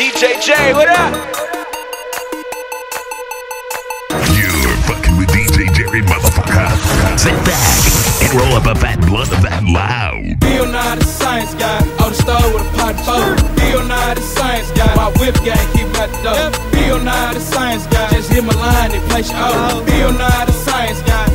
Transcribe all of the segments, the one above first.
DJ J, what up? You're fucking with DJ Jerry, motherfucker. Sit back and roll up a fat blunt of that loud. Bill Nye the science guy, on the stove with a pot of food. Bill Nye the science guy, my whip gang keep at the door. Bill Nye the science guy, just hit my line and place your order. Bill Nye the science guy,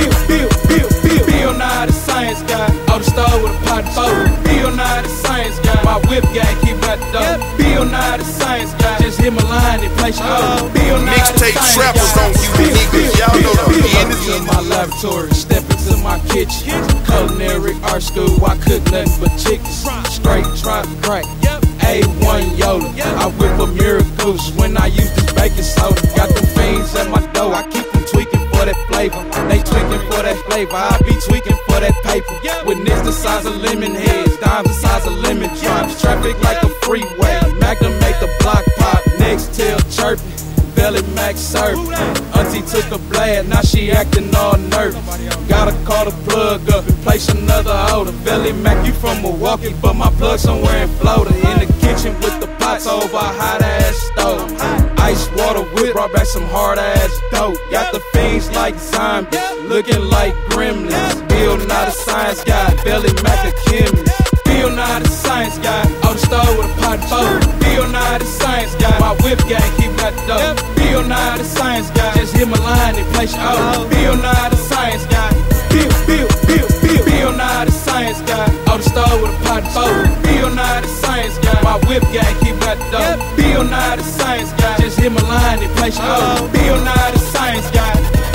Bill Nye the science guy, on the stove with a pot of food. Bill Nye the science guy, my whip gang keep at the door. Bill Nye the science guy, just hit my line and place your order. Bill Nye the Mixtape science trappers guy. on you niggas, y'all know the Into my laboratory, step into my kitchen. Culinary art school, I cook nothing but chickens. Straight trot crack, A1 Yoda. I whip a miracles when I use this baking soda. Got them fiends at my door, I keep them tweaking for that flavor. They tweaking for that flavor, I be tweaking for that paper. With nicks the size of lemon heads, dimes the size of lemon drops. Traffic like a freeway, Magnum make the block pop. Next tail chirping, Velly Mac serving. Auntie took a blast, now she acting all nervous. Gotta call the plug up and place another order. Velly Mac, you from Milwaukee, but my plug somewhere in Florida. In the kitchen with the pots over a hot ass stove. Ice water whip, brought back some hard ass dope. Got the fiends like zombies, looking like gremlins. Bill Nye the science guy, Velly Mac a chemist. Bill Nye the science guy, on the stove with a pot of food. Bill Nye the science guy, my whip gang keep at the door. Bill Nye the science guy, just hit my line and place your order. Bill Nye the science guy, Bill Nye the science guy, on the stove with a pot of food. Bill Nye the science guy, my whip gang keep at the door. Bill Nye the science guy, just hit my line and place your order. Bill Nye the science guy,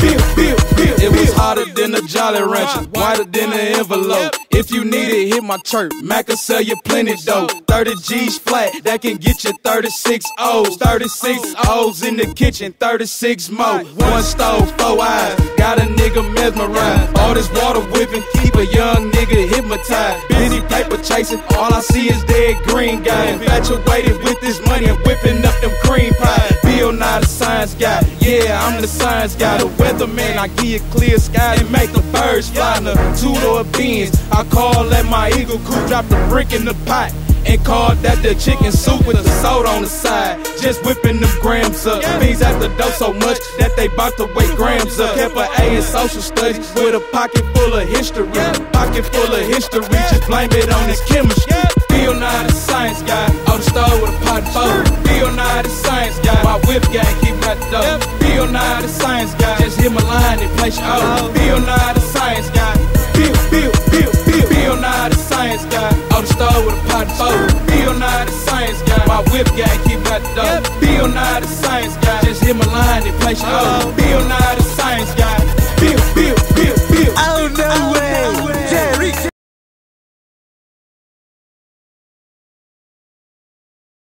it was hotter than a Jolly Rancher, whiter than an envelope. If you need it, hit my chirp. Mac will sell you plenty dough. 30 G's flat, that can get you 36 O's. 36 O's in the kitchen, 36 more. One stove, 4 eyes, got a nigga mesmerized. All this water whipping, keep a young nigga hypnotized. Busy paper chasing, all I see is dead green guy. Infatuated with this money and whipping up them cream pies. Bill Nye the science guy, yeah, I'm the science guy. The weatherman, I give you clear skies and make the birds fly in the two-door Benz. I call that my eagle coop, drop the brick in the pot and call that the chicken soup with the soda on the side. Just whipping them grams up. Beans at the dough so much that they bout to weigh grams up. Kept an A in social studies with a pocket full of history. Pocket full of history, just blame it on his chemistry. Bill Nye the science guy, on the stove with a pot of food. Bill Nye the science guy, my whip gang keep at the door. Bill Nye the science guy, just hit my line and place your order. Bill Nye the science guy, Bill Nye the science guy, on the stove with a pot of food. Bill Nye the science guy, my whip gang keep at the door. Bill Nye the science guy, just hit my line and place your order. Bill Nye the